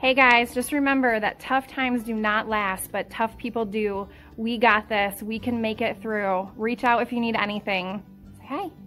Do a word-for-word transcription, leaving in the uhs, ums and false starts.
Hey guys, just remember that tough times do not last, but tough people do. We got this. We can make it through. Reach out if you need anything. Say hi.